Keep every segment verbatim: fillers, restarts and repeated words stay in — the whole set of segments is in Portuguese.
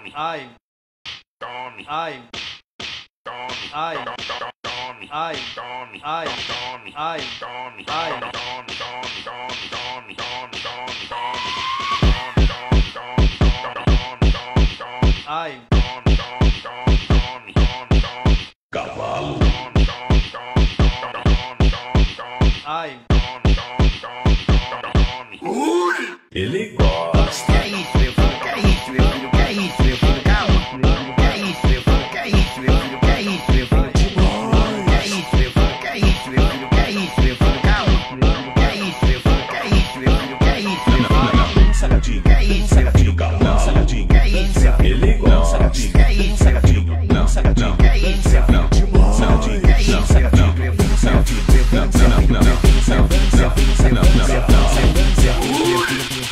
ai, ai, ai, ai, ai, ai, ai, cavalo, ai, ele gosta. Que é isso, meu filho? Que é isso, meu filho? Que é isso, meu filho? Calma. Que é isso, meu filho? Que é isso, meu filho? Que é isso, meu filho? Que é isso, meu filho? Que é isso, meu filho? Que é isso, meu filho? Calma. Que é isso, meu filho? Que é isso, meu filho? Que é isso, meu filho? Saladinho, Que é isso, meu filho? cavalo, saladinho, Que é isso, meu filho? ele gosta. Que é isso, meu filho? Não, saladinho, Que é isso, meu filho? saladinho, Que é isso, meu filho? Meu filho, meu filho, meu filho, meu filho, meu filho, meu filho, meu filho, meu filho, meu filho.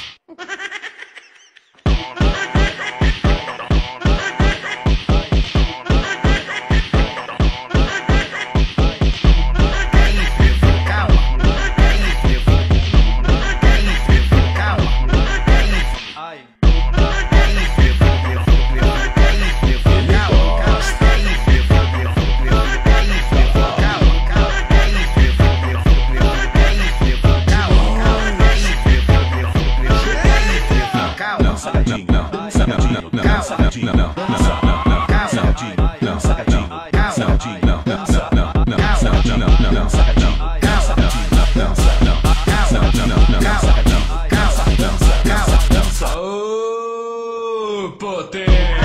não, saladinho, não, saladinho, não, saladinho, não, não, saladinho, não, saladinho, saladinho, não, não, não, não, saladinho, não, não, saladinho, Ô, potência!